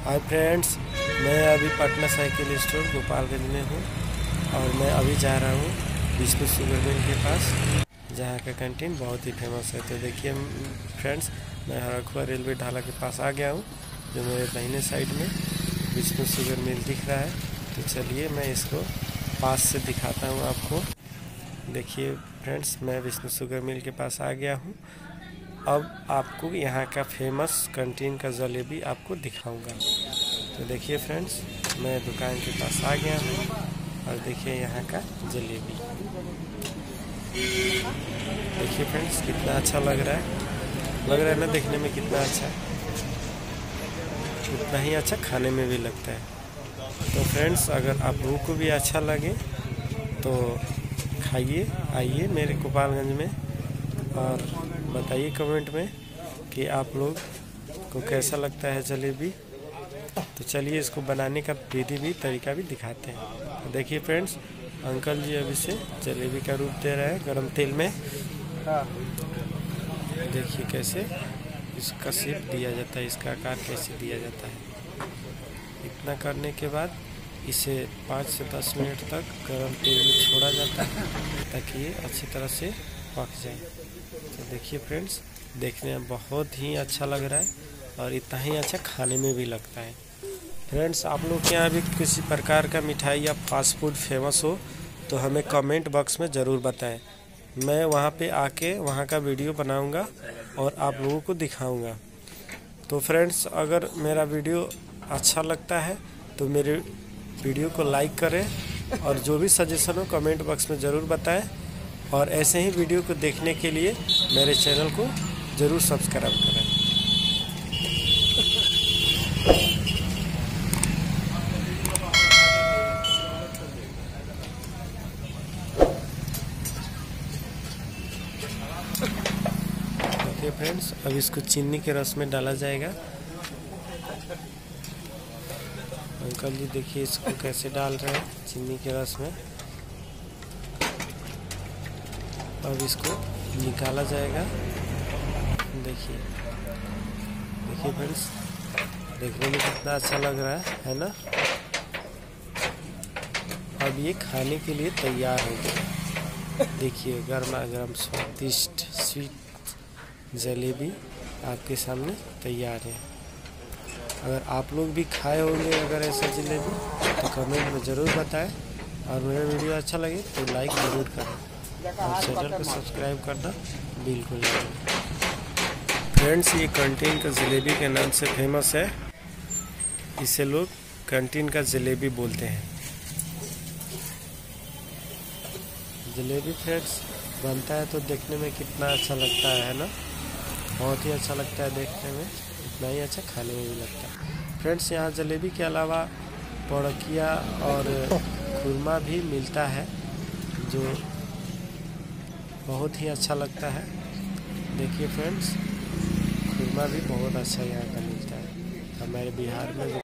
Hi friends, मैं अभी Patna cycle store Gopalganj में हूँ और मैं अभी जा रहा हूँ विष्णु शुगर मिल के पास, जहाँ का कैंटीन बहुत ही फेमस है। तो देखिए फ्रेंड्स, मैं हरखुआ रेलवे ढाला के पास आ गया हूँ, जो मेरे दाहिने साइड में विष्णु शुगर मिल दिख रहा है। तो चलिए मैं इसको पास से दिखाता हूँ आपको। देखिए फ्रेंड्स, मैं विष्णु शुगर मिल के पास आ गया हूँ। अब आपको यहाँ का फेमस कैंटीन का जलेबी आपको दिखाऊंगा। तो देखिए फ्रेंड्स, मैं दुकान के पास आ गया हूँ और देखिए यहाँ का जलेबी। देखिए फ्रेंड्स, कितना अच्छा लग रहा है ना देखने में, कितना अच्छा, उतना ही अच्छा खाने में भी लगता है। तो फ्रेंड्स, अगर आप लोगों को भी अच्छा लगे तो खाइए, आइए मेरे गोपालगंज में और बताइए कमेंट में कि आप लोग को कैसा लगता है जलेबी। तो चलिए इसको बनाने का विधि भी तरीका भी दिखाते हैं। तो देखिए फ्रेंड्स, अंकल जी अभी से जलेबी का रूप दे रहे हैं गरम तेल में। देखिए कैसे इसका शेप दिया जाता है, इसका आकार कैसे दिया जाता है। इतना करने के बाद इसे 5 से 10 मिनट तक गरम तेल में छोड़ा जाता है ताकि ये अच्छी तरह से पक जाए। तो देखिए फ्रेंड्स, देखने में बहुत ही अच्छा लग रहा है और इतना ही अच्छा खाने में भी लगता है। फ्रेंड्स, आप लोग के यहाँ भी किसी प्रकार का मिठाई या फास्ट फूड फेमस हो तो हमें कमेंट बॉक्स में ज़रूर बताएं। मैं वहाँ पे आके वहाँ का वीडियो बनाऊँगा और आप लोगों को दिखाऊँगा। तो फ्रेंड्स, अगर मेरा वीडियो अच्छा लगता है तो मेरे वीडियो को लाइक करें और जो भी सजेशन हो कमेंट बॉक्स में ज़रूर बताएं। और ऐसे ही वीडियो को देखने के लिए मेरे चैनल को ज़रूर सब्सक्राइब करें। देखिए फ्रेंड्स, अब इसको चीनी के रस में डाला जाएगा। अंकल जी देखिए इसको कैसे डाल रहे हैं चीनी के रस में। अब इसको निकाला जाएगा। देखिए फ्रेंड्स, देखने में कितना अच्छा लग रहा है ना। अब ये खाने के लिए तैयार हो गया। देखिए गर्मा गर्म स्वादिष्ट स्वीट जलेबी आपके सामने तैयार है। अगर आप लोग भी खाए होंगे अगर ऐसा जलेबी तो कमेंट में ज़रूर बताएं। और मेरा वीडियो अच्छा लगे तो लाइक ज़रूर करें और चैनल को सब्सक्राइब करना बिल्कुल नहीं। फ्रेंड्स, ये कैंटीन का जलेबी के नाम से फेमस है। इसे लोग कैंटीन का जलेबी बोलते हैं। जलेबी फ्रेंड्स बनता है तो देखने में कितना अच्छा लगता है ना, बहुत ही अच्छा लगता है देखने में, इतना ही अच्छा खाने में भी लगता है। फ्रेंड्स, यहाँ जलेबी के अलावा पड़किया और खुरमा भी मिलता है जो बहुत ही अच्छा लगता है। देखिए फ्रेंड्स, खुरमा भी बहुत अच्छा यहाँ का मिलता है हमारे बिहार में।